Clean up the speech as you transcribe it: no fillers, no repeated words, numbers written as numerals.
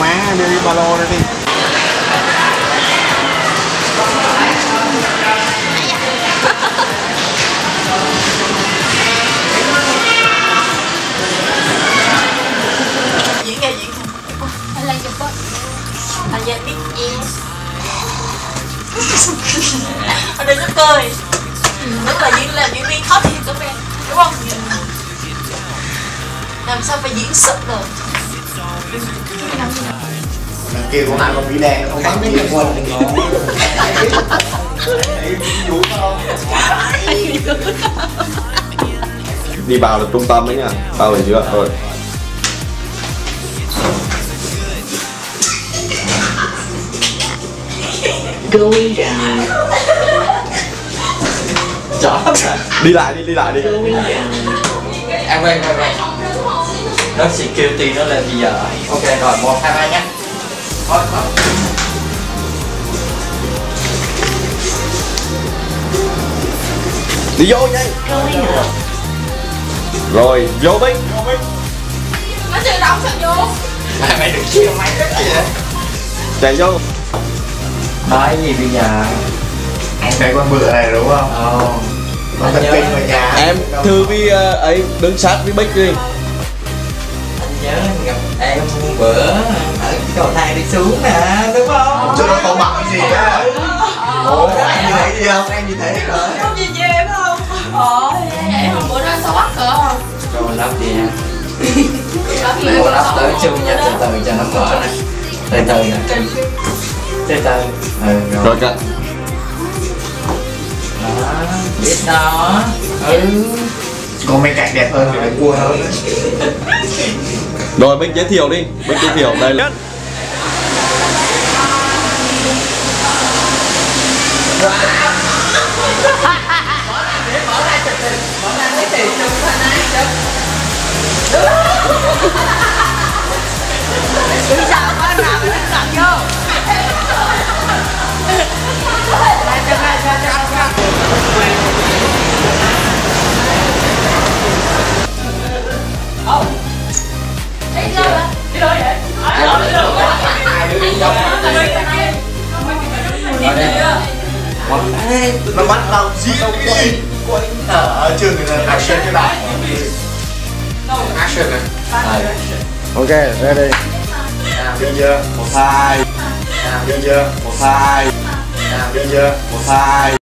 má, đưa ba lô đây đi. Diễn nghe diễn hay là chụp á, anh nhận biết yes. Ở đây rất cười, rất là diễn viên khó thiệt các em, đúng không? Làm sao phải diễn sực được. Đằng kia của anh con bị đen nó không bắn đi qua đừng ngon. Đi vào được trung tâm đấy nha, vào về chưa rồi. Going down. Chó. Đi lại đi Going down. Ăn quen. Nó security nó lên bây giờ. Ok rồi 1, 2, 3 nhé. Thôi. Đi vô nhanh. Going up. Rồi vô Bích. Nó chưa đóng sao vô? Mày đừng chiều máy rất gì vậy? Chạy vô. Nói gì bây giờ? Anh thấy con bữa này đúng không? Con thật kinh ở nhà. Em thư với ấy đứng sát với Bích đi. Anh nhớ gặp em bữa ở cầu thang đi xuống nè, đúng không? Chứ nó không mặc cái gì á. Ủa, anh nhìn thấy gì không? Em nhìn thấy rồi. Không gì về phải không? Em hôm bữa đó sao bắt cỡ không? Cho mình lắp đi nha. Cô lắp tới chung nha, từ từ cho nó mở nè. Từ từ nè. Từ từ. Rồi cả. Đó, biết đó. Còn bên cạnh đẹp hơn thì phải cua hơn. Rồi Bích giới thiệu đi, Bích giới thiệu đây là Sao có nào mà nó cầm vô? Đi đâu vậy? Đi đâu vậy? Nó bắt tao gì đâu quay. Ở trường thì là action cái này. Action này. Ok, ready. Bây giờ 1, 2. Bây giờ 1, 2. Bây giờ 1, 2.